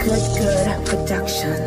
Good production.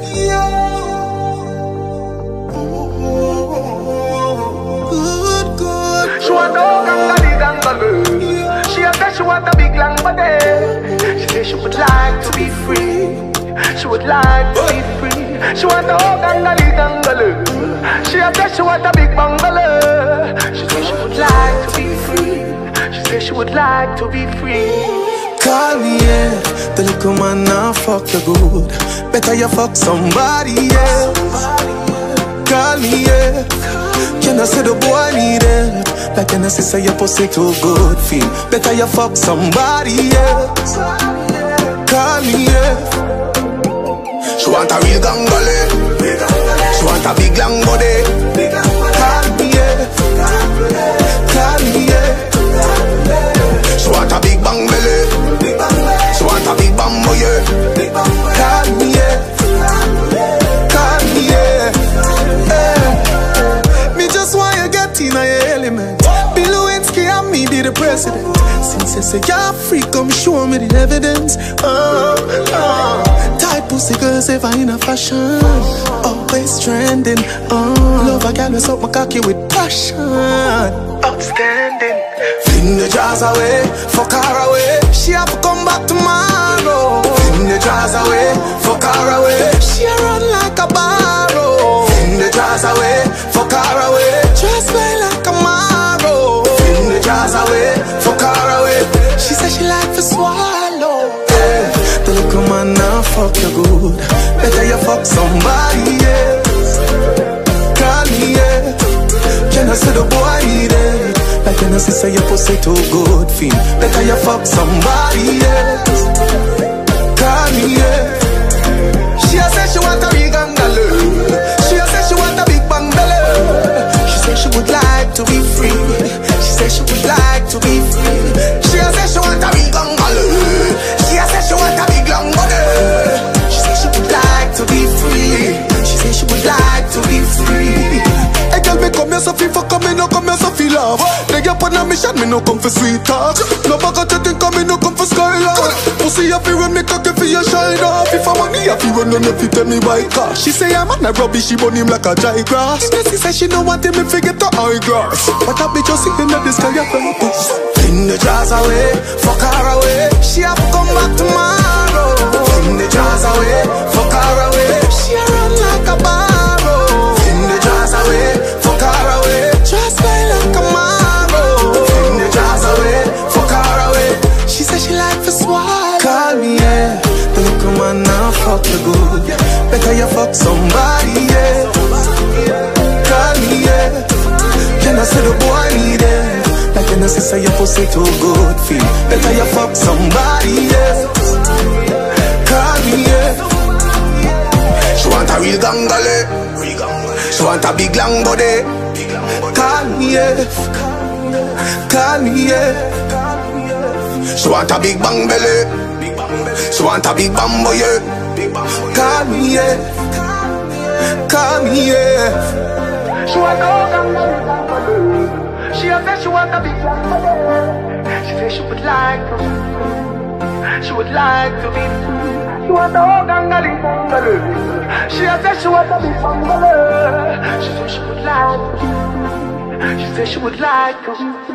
Good. She want a gangali gangalu. She said she want a big long body. She said she would like to be free. She would like to be free. She want a gangali gangalu. She said she want a big bungalow. She said she would like to be free. She said she would like to be free. Call me, yeah. The little man now fuck you good. Better you fuck somebody else. Call me, yeah. Can I say the boy need help? Like can I say your pussy too good feel? Better you fuck somebody else. Call me, yeah. She want a real gangali. She want a big long body. Call me, yeah. Call me, yeah. She want a big bang belly. She want a big bambo, yeah. Call me, yeah. Call me, yeah. Me just want you get in your element. Bill Lewinsky and me be the president. Since you say you're free, come show me the evidence. Tight pussy girls ever in a fashion. Always trending. Love a girl with up my cocky with passion. Outstanding. Fling the jars away, fuck her away. She have to come back tomorrow. Fling the jars away, fuck her away. She run like a barrow. Fling the jars away, fuck her away. Just play like a marrow. Fling the jars away, fuck her away. She said she like to swallow. Yeah. The little man now fuck you good. Better you fuck somebody else. Call me, yeah. Can I say the boy need it? Like can I say your pussy too good feel? Better you fuck somebody else. Call me, yeah. She said she want a big gangaloo. She said she want a big bungalow. She said she would like to be free. She said she would like to be free. She said she want a big gangaloo. She said she want a big long body. She said she would like to be free. She said she would like to be free. Hey girl, me come here so feel for come, no come here so feel love. They get on a mission, me no come for sweet talk. No bag of think come, me no come for skylark. Pussy happy when me cocky for your shine off. If I money happy when none of you tell me why car. She say I'm on a rubbish, she burn him like a dry grass. She say she no want him, me forget the high grass. But I be just sitting at the sky of purpose. Fling the jars away, fuck her away. She have to come back tomorrow. Fling the jars away, fuck her away. She run like a barrow. Fling the jars away, fuck her away. Just play like a marrow. Fling the jars away, fuck her away. She said she like to swallow. Call me, yeah. The little man now fuck you good. Better you fuck somebody, yeah. Call me, yeah. Can I say the boy need it? Like can I say your pussy too good feel? Better you fuck somebody else. Call me, yeah. She want a real gangali. She want a big long body. Call me, yeah. Call me, yeah. She want a big bang belly. She want a big bambo, yeah. Call me, yeah. Call me, yeah. She want a gangali. She said she want a big long body. She said she would like to be free. She would like to be free. She want a gangali gangali. She said she want a big bungalow. She said she would like to be free. She said she would like to be free.